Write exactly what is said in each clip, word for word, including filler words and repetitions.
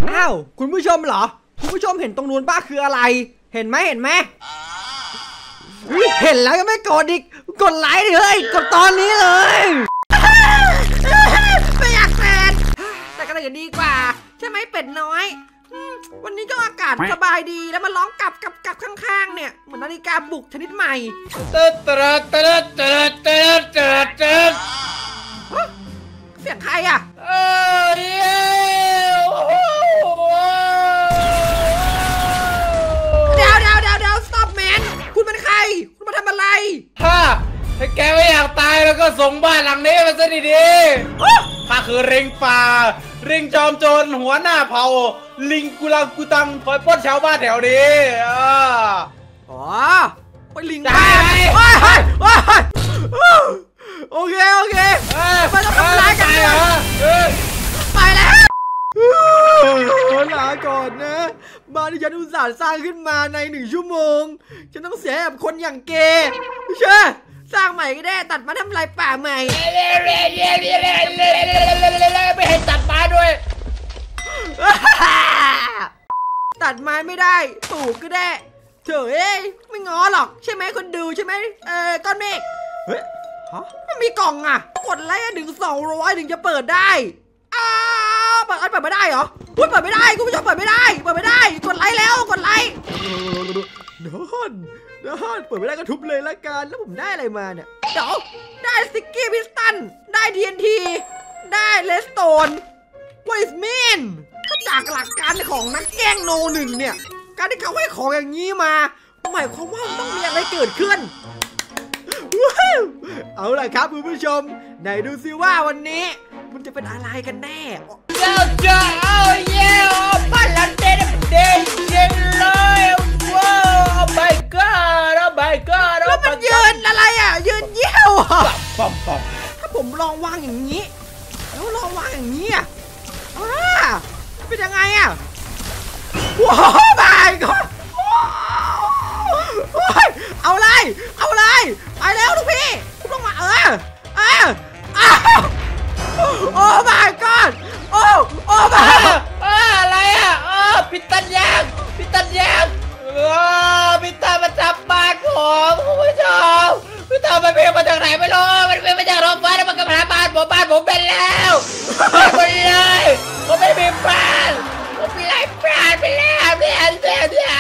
อ้าวคุณผู้ชมเหรอคุณผู้ชมเห็นตรงนู้นป้าคืออะไรเห็นไหมเห็นไหมเห็นแล้วยังไม่กดอีกกดไลค์ดิเฮ้ยกดตอนนี้เลยไม่อยากแซนแต่ก็เลยดีกว่าใช่ไหมเป็ดน้อยวันนี้ก็อากาศสบายดีแล้วมาร้องกลับกับกับข้างๆเนี่ยเหมือนนาฬิกาปลุกชนิดใหม่ตึ๊ดตึ๊ดตึ๊ดตึ๊ดตึ๊ดตึ๊ดตึ๊ดเสียงใครอ่ะเออเดี๋ยวเดี๋ยวเดี๋ยวเดี๋ยว stop man คุณเป็นใครคุณมาทำอะไรฮ่าถ้าแกไม่อยากตายแล้วก็ส่งบ้านหลังนี้มาซะดีๆข้าคือริงป่าริงจอมโจรหัวหน้าเผ่าลิงกุลังกุตังคอยปล้นชาวบ้านแถวนี้อ๋อไปลิงได้ไหมโอเคโอเคไม่ต้องทำร้ายกันเหรอไปแล้วลาก่อนนะบ้านที่ฉันอุตส่าห์สร้างขึ้นมาในหนึ่งชั่วโมงฉันต้องเสียกับคนอย่างเกย์ใช่สร้างใหม่ก็ได้ตัดมาทำลายป่าใหม่ไม่ให้ตัดไม้ด้วยตัดไม้ไม่ได้ปลูกก็ได้เถอะเอ้ยไม่ง้อหรอกใช่ไหมคนดูใช่ไหมเออก้อนเมฆเฮ้ยฮะมันมีกล่องอ่ะกดไลค์ถึงสองร้อยถึงจะเปิดได้อ้าวเปิดเปิดไม่ได้เหรอเปิดไม่ได้กูไม่ชอบเปิดไม่ได้เปิดไม่ได้กดไลค์แล้วกดไลค์นอนนอนเปิดไม่ได้ก็ทุบเลยละกันแล้วผมได้อะไรมาเนี่ยเดี๋ยวได้สติ๊กกี้พิสตันได้ ที เอ็น ที ได้เลสโตนวอลิสเมนถ้าจากหลักการของนักแกล้งโนหนึ่งเนี่ยการที่เขาให้ของอย่างนี้มาหมายความว่าต้องมีอะไรเกิดขึ้นเอาล่ะครับคุณผู้ชมไหนดูซิว่าวันนี้มันจะเป็นอะไรกันแน่เจ้าเจ้าเอาเย่บ้านหลังเด่นเด่นเด่นเลยว้าวไปก็แล้วไปก็แล้วมันยืนอะไรอ่ะยืนเยี่ยวปอมปอมถ้าผมลองวางอย่างนี้แล้วลองวางอย่างนี้อ่ะเป็นยังไงอ่ะว้าวไปก็เอาเลยเอาเลยไปแล้วลูกพี่คุณต้องมาเออเออโอ้ my god โอ้โอ้ my อะไรอ่ะเออพิตันยางพิตันยางเออพิตันมาจับบ้านผมคุณผู้ชมพิตันมันเป็นมาจากไหนไม่รู้มันเป็นมาจากโรงพยาบาลมันกำลังบ้านผมบ้านผมเป็นแล้วไปเลยผมไม่มีบ้านผมไล่ปราดไปแล้วเนี่ยเนี่ยเนี่ย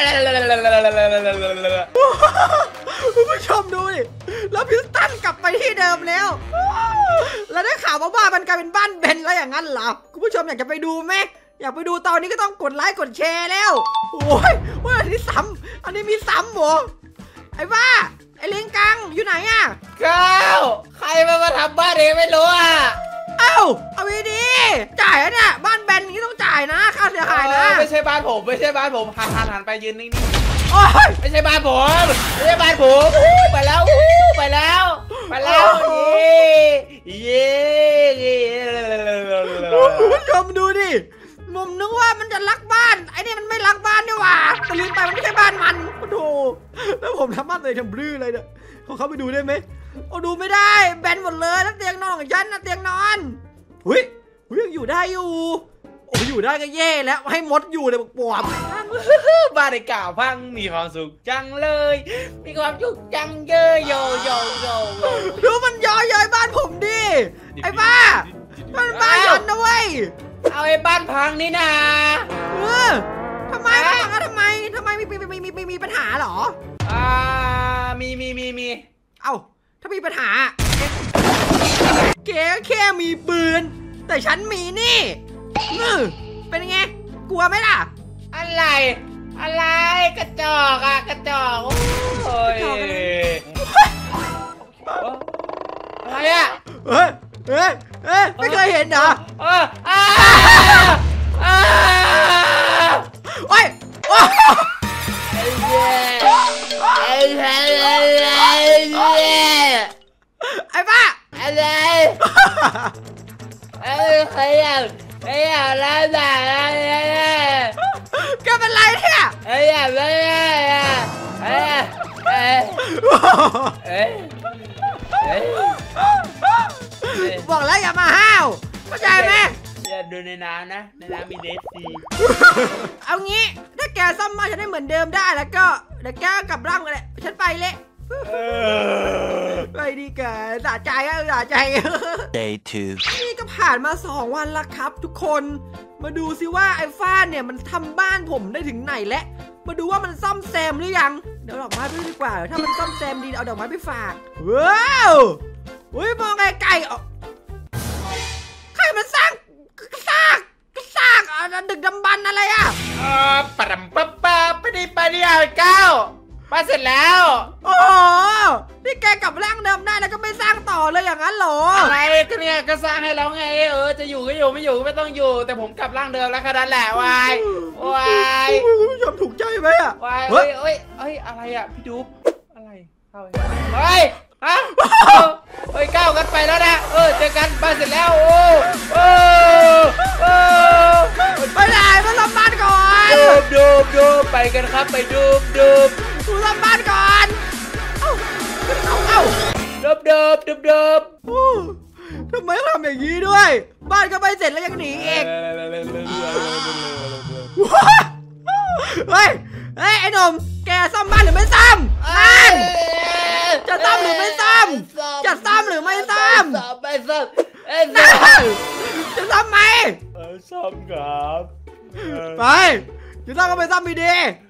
คุณผู้ชมดูดิแล้วพิสตันกลับไปที่เดิมแล้วแล้วได้ข่าวว่าบ้านมันกลายเป็นบ้านเบนแล้วอย่างนั้นเหรอคุณผู้ชมอยากจะไปดูไหมอยากไปดูตอนนี้ก็ต้องกดไลค์กดแชร์แล้วโอ้ยว่าอันนี้ซ้ำอันนี้มีซ้ำหรอไอ้บ้าไอ้ลิงกังอยู่ไหนอ่ะก้าวใครมามาทำบ้านเองไม่รู้อ่ะเอ้าเอาไปดีจ่ายเนี่ยบ้านแบนนี้ต้องจ่ายนะค่าเสียหายนะไม่ใช่บ้านผมไม่ใช่บ้านผมหันหันหันไปยืนนิ่งๆโอ้ยไม่ใช่บ้านผมไม่ใช่บ้านผมไปแล้วไปแล้วไปแล้วเย้เย้คุณผู้ชมดูดิผมนึกว่ามันจะรักบ้านไอ้นี่มันไม่รักบ้านนี่หว่าแต่ลืมไปมันไม่ใช่บ้านมันโอ้โหแล้วผมทำบ้านเลยทำบลื้อเลยเนี่ยขอเข้าไปดูได้ไหมโอ้ดูไม่ได้แบนหมดเลยแล้วเตียงนอนของฉันนะเตียงนอนเฮ้ยยังอยู่ได้อยู่โอ้อยู่ได้ก็แย่แล้วให้มดอยู่เลยปวดบ้านในกล่าวพังมีความสุขจังเลยมีความสุขจังเยอะโยโยโยดูมันย่อเย้ยบ้านผมดิไอ้บ้ามันบ้านยันนะเว้ยเอาไอ้บ้านพังนี่นะเออทำไมพังอะทำไมทำไมมีมีมีมีมีปัญหาเหรออ่ามีมีมีมีเอ้าถ้ามีปัญหาแกแค่มีปืนแต่ฉันมีนี่เป็นไงกลัวไหมล่ะอะไรอะไรกระจอกอะกระจอกโอ้ยอะไรอะเฮ้ยเฮ้ยเฮ้ยไม่เคยเห็นเหรอเอออ้าอ้าโอ้ยโอ้ไอ้เหี้ยไอ้เหี้ยไอ้บ้าอะไรไอ้ใครอ่ะไอ้อะไรแบบแกเป็นไรเนี่ยไอ้แบบไอ้ไอ้ไอ้บอกแล้วอย่ามาห้าวเข้าใจไหมอย่าดูในน้ำนะในน้ำมีเดซีเอางี้ถ้าแกซ่อมบ้านฉันได้เหมือนเดิมได้แล้วก็เดี๋ยวแกกลับร่างกันเลยฉันไปเลยไปดีแกสะใจอะสะใจ Day two นี่ก็ผ่านมาสองวันแล้วครับทุกคนมาดูซิว่าไอ้ฟ้าเนี่ยมันทำบ้านผมได้ถึงไหนแล้วมาดูว่ามันซ่อมแซมหรือยังเดี๋ยวดอกไม้ไปดีกว่าถ้ามันซ่อมแซมดีเอาดอกไม้ไปฝากว้าวอุ้ยมองไกลไก่ใครมันสร้างสร้างสร้างอะไรดึกดำบรรอะไรอ่ะอ่าปะปะปะไปดิไปดิเอาเก้ามาเสร็จแล้วโอ้นี่แกกลับร่างเดิมได้แล้วก็ไม่สร้างต่อเลยอย่างนั้นเหรออะไรก็เนี่ยก็สร้างให้แล้วไงเออจะอยู่ก็อยู่ไม่อยู่ก็ไม่ต้องอยู่แต่ผมกลับร่างเดิมแล้วแค่นั้นแหละวายวายคุณผู้ชมถูกใจไหมอ่ะวายเฮ้ยเฮ้ยเฮ้ยอะไรอ่ะพี่ดูอะไรเข้าเฮ้ยฮะเฮ้ยก้าวกันไปแล้วนะเออเจอกันบ้านเสร็จแล้วโอ้โอ้โอ้ไปไหนมาทำบ้านก่อนดูดูดูไปกันครับไปดูดูดูทำบ้านก่อนเอ้าเอ้าเอ้าดูดูดูดูทำไมทำอย่างนี้ด้วยบ้านก็ไม่เสร็จแล้วยังหนีเองเฮ้ยเฮ้ยไอ้หนุ่มแกซ่อมบ้านหรือไม่ซ่อมนั่นจะซ่อมหรือไม่ซ่อมจะซ่อมหรือไม่ซ่อมไม่ซ่อมจะซ่อมไหมซ่อมครับไปจะซ่อมก็ไปซ่อมดี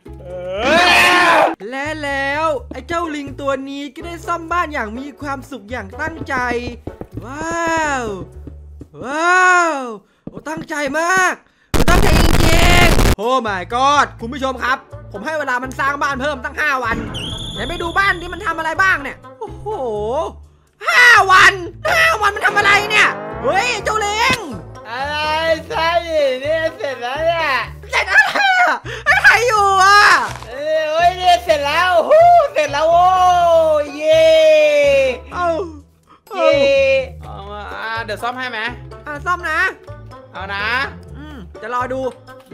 ๆและแล้วไอ้เจ้าลิงตัวนี้ก็ได้ซ่อมบ้านอย่างมีความสุขอย่างตั้งใจว้าวว้าวโอ้ตั้งใจมากตั้งใจจริงๆโอ้ my god คุณผู้ชมครับผมให้เวลามันสร้างบ้านเพิ่มตั้งห้าวันไหนไปดูบ้านที่มันทำอะไรบ้างเนี่ยโอ้โหห้าวันห้าวันมันทำอะไรเนี่ยเฮ้ยเจ้าเล้งอะไรใช่เนี่ยเสร็จแล้วเนี่ยเสร็จอะไรอ่ะให้ใครอยู่อ่ะเอ้ยเนี่ยเสร็จแล้วฮู้เสร็จแล้วโอ้เย่เอาเย่เอามาเดี๋ยวซ่อมให้ไหมอ่ะซ่อมนะเอานะอืมจะรอดู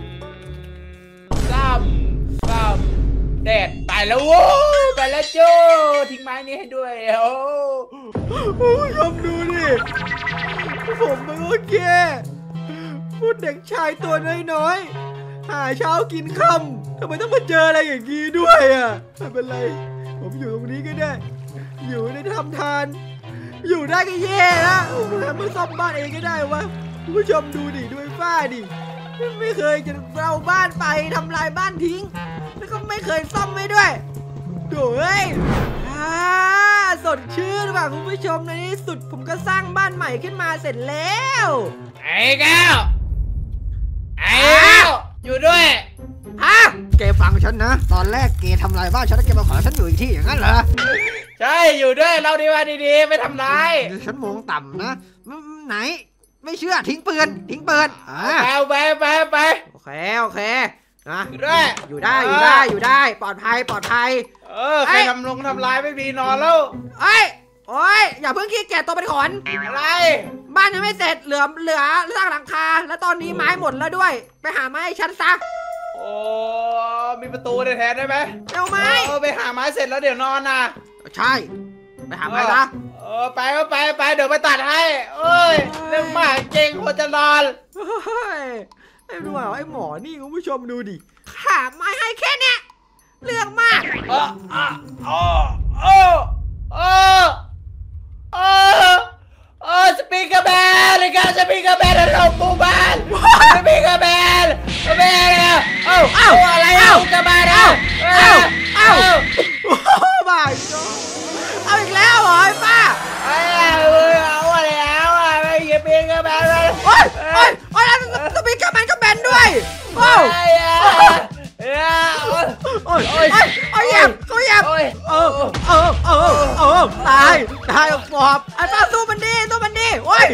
ซ่อมซ่อมเด็ดไปแล้วโว้ไปแล้วโจ้ทิ้งไม้นี้ให้ด้วยโอ้โหชมดูดิผมไม่โอเคพูดเด็กชายตัวน้อยๆหาเช้ากินค่ำทำไมต้องมาเจออะไรอย่างนี้ด้วยอ่ะไม่เป็นไรผมอยู่ตรงนี้ก็ได้อยู่ได้ทำทานอยู่ได้ก็แย่ละแล้วมาซ่อมบ้านเองก็ได้วะคุณผู้ชมดูดิด้วยฝ้าดิไม่เคยจะเอาบ้านไปทำลายบ้านทิ้งแล้วก็ไม่เคยซ่อมไม่ด้วยโถ่เอ้ยอ่าสดชื่นว่ะคุณผู้ชมในที่สุดผมก็สร้างบ้านใหม่ขึ้นมาเสร็จแล้วไอ้แก้วไอ้แก้วอยู่ด้วยฮะแกฟังฉันนะตอนแรกแกทำลายบ้านฉันแล้วแกมาขอฉันอยู่อีกที่อย่างนั้นเหรอใช่อยู่ด้วยเราดีว่าดีๆไม่ทำร้ายฉันมองต่ำนะไหนไม่เชื่อทิ้งปืนทิ้งปืนเอาไปไปไปโอเคโอเคนะอยู่ได้อยู่ได้อยู่ได้อยู่ได้ปลอดภัยปลอดภัยเออใครทำลงทำลายไม่มีนอนแล้วเอ้ยโอ้ยอย่าเพิ่งขี้เกียจตัวเป็นขนอะไรบ้านยังไม่เสร็จเหลือเหลือสร้างหลังคาแล้วตอนนี้ไม้หมดแล้วด้วยไปหาไม้ให้ฉันซะโอ้มีประตูแทนได้ไหมเอาไม้เออไปหาไม้เสร็จแล้วเดี๋ยวนอนนะใช่ไปหาไม้ซะเออไปก็ไปไปเดี๋ยวไปตัดให้เอ้ยเรื่องมากเก่งคนจะนอนไอ้ดูอ่ะไอ้หมอนี่คุณผู้ชมดูดิหาไม้ให้แค่เนี้ยเรื่องมากเออเออเออเออเออเออสปีกเกอร์แบนเลยกันสปีกเกอร์แบนในโรงพยาบาลสปีกเกอร์แบนแบนเนี่ยเอ้าเอ้าอะไรเอ้ากระบาดเอ้าเอ้าเอ้าโอ้บ้าเอาอีกแล้วเหรอไอ้ป้าเอ้ยเอาอะไรเอาอ่ะไม่สปีกเกอร์แบนเลยโอ้ยโอ้ยโอ้ยสปีกเกอร์แบนก็แบนด้วยโอ้ยโอ้ยโอ้ยโอ้ยโอ้ยเหยียบเขาเหยียบเออเออเออเออตายตายปอบไอ้ป้าสู้มันดีสู้มันดีโอ้ย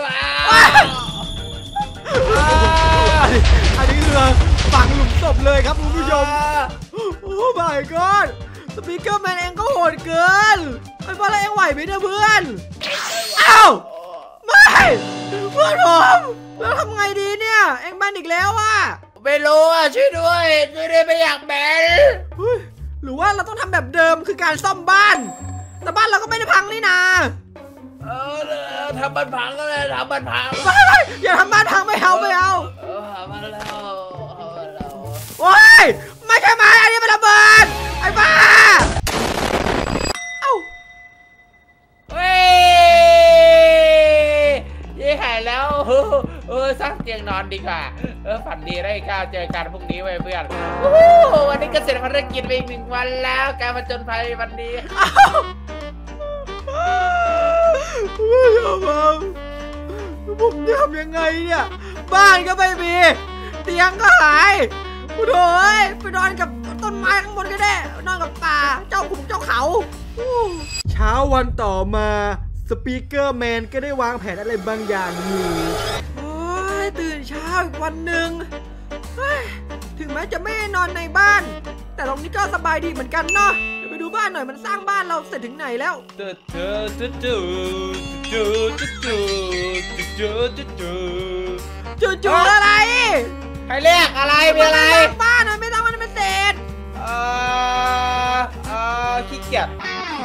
อันนี้เรือฝังหลุมศพเลยครับคุณผู้ชมโอ้ my god สปีกเกอร์แมนเองก็โหดเกินไอ้ป้าเราเองไหวไหมเนี่ยเพื่อนเอ้าไม่เพื่อนผมแล้วทำไงดีเนี่ยเองแบนอีกแล้วอ่ะไม่รู้อ่ะช่วยด้วยช่วยด้วยไม่อยากแบนหรือว่าเราต้องทำแบบเดิมคือการซ่อมบ้านแต่บ้านเราก็ไม่ได้พังนี่นาเออทำบ้านพังก็เลยทำบ้านพังอย่าทำบ้านพังไม่เอาไม่เอาเออหามาแล้วเอามาแล้วโอ้ยไม่ใช่ไม้อันนี้เป็นระเบิดไอ้บ้าเอ้าเฮ้ยยี่หายแล้วเออสร้างเตียงนอนดีกว่าเออฝันดีได้ก้าวเจอกันพรุ่งนี้ไว้เพื่อนวันนี้ก็เสร็จภารกิจไปอีกหนึ่งวันแล้วการผจญภัยวันนี้ผมจะทำยังไงเนี่ยบ้านก็ไม่มีเตียงก็หายโอ้โหไปนอนกับต้นไม้ข้างบนก็ได้นอนกับป่าเจ้าขุนเจ้าเขาเช้าวันต่อมาสปีกเกอร์แมนก็ได้วางแผนอะไรบางอย่างอยู่โอ้ยตื่นเช้าอีกวันหนึ่งถึงแม้จะไม่ได้นอนในบ้านแต่ตรงนี้ก็สบายดีเหมือนกันเนาะเดี๋ยวไปดูบ้านหน่อยมันสร้างบ้านเราเสร็จถึงไหนแล้วจูจูจูจูจูจูจูจูจูจูจูจูอะไรใครเรียกอะไรมีอะไรบ้านนะไม่ต้องมันไม่เสร็จเอ่อเอ่อขี้เกียจ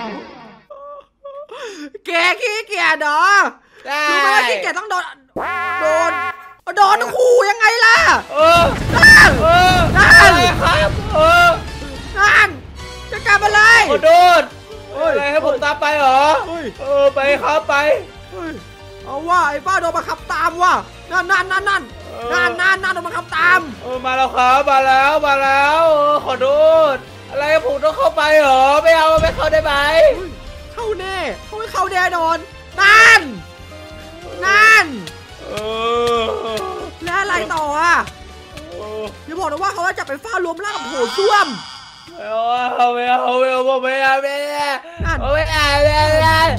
แกขี้เกียจเหรอได้รู้ไหมว่าขี้เกียจต้องโดนโดนโดนขู่ยังไงล่ะเออนั่นเออนั่นครับเออนั่นจะกลับอะไรโดนอะไรให้ผมตามไปเหรอเออไปครับไปเอาว่าไอ้บ้าโดนบังคับตามว่ะนั่นนั่นนั่นนั่นนั่นนั่นนั่นโดนบังคับตามเออมาแล้วครับมาแล้วมาแล้วขอโทษอะไรผมต้องเข้าไปเหรอไม่เอาไม่เข้าได้ไหมเข้าแน่เขาไม่เข้าแน่นอนนั่นนั่นเออแล้วอะไรต่ออ่ะอย่าบอกนะว่าเขาจะจับไปฟาดรวมร่างกับโถส้วมไม่เอาไม่เอาไม่เอาไม่เอาไม่เอาไม่เอาไม่เอาไม่เอา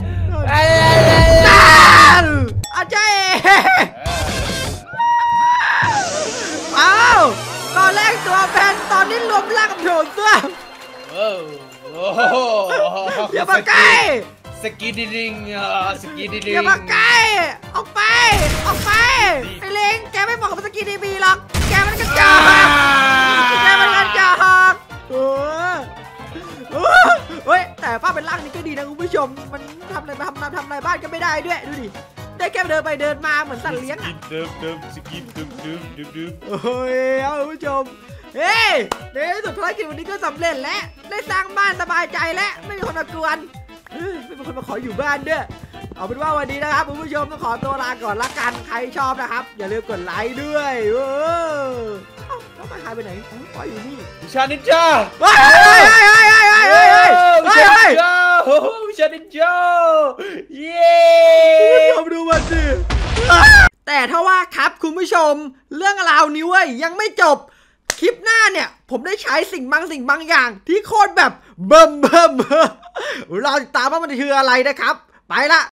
นั่นอาจารย์เอาตอนแรกตัวแฟนตอนนี้รวมร่างกับโถส้วมอย่ามาใกล้สกีดิลิงสกีดิลิงอย่ามาใกล้ออกไปออกไปไอ้เล้งแกไม่เหมาะกับสกีดีบีหรอกแกมันกระจอกแกมันกระจอกเออเฮ้ยแต่ป้าเป็นร่างนี้ก็ดีนะคุณผู้ชมมันทำอะไรทำทำอะไรบ้านก็ไม่ได้ด้วยดูดิได้แค่เดินไปเดินมาเหมือนสัตว์เลี้ยงเดิมเดิมสกีเดิมเดิมเดิมเดิมเฮ้ยเอาคุณผู้ชมเฮ้ยในที่สุดภารกิจวันนี้ก็สำเร็จแล้วได้สร้างบ้านสบายใจแล้วไม่มีคนมากวนไม่มีคนมาขออยู่บ้านด้วยเอาเป็นว่าวันนี้นะครับคุณผู้ชมต้องขอตัวลาก่อนละกันใครชอบนะครับอย่าลืมกดไลค์ด้วยเออแล้วมันหายไปไหนปล่อยอยู่นี่วิชานินจาเฮ้ยเฮ้ยเฮ้ยเฮ้ยเฮ้ยเฮ้ยวิชานินจาวิชานินจาเย้คุณผู้ชมดูมันสิแต่ถ้าว่าครับคุณผู้ชมเรื่องราวนี้เว้ยยังไม่จบคลิปหน้าเนี่ยผมได้ใช้สิ่งบางสิ่งบางอย่างที่โคตรแบบเบิ่มเบิ่มเราติดตามว่ามันคืออะไรนะครับไปละ